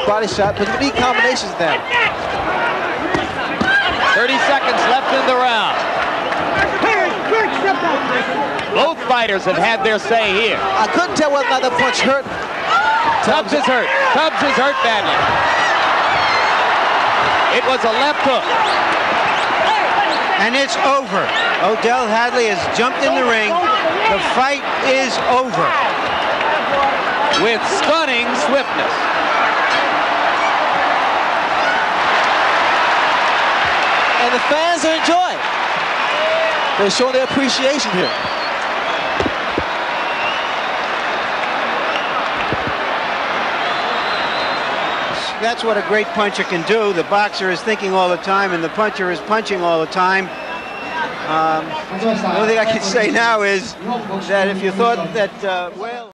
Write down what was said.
body shot, but you need combinations now. 30 seconds left in the round. Both fighters have had their say here. I couldn't tell whether or not the punch hurt. TUBBS is hurt. TUBBS is hurt badly. It was a left hook. And it's over. Odell Hadley has jumped in the ring. The fight is over. With stunning swiftness. And the fans are enjoying. They're showing their appreciation here. That's what a great puncher can do. The boxer is thinking all the time, and the puncher is punching all the time. The only thing I can say now is that if you thought that, well...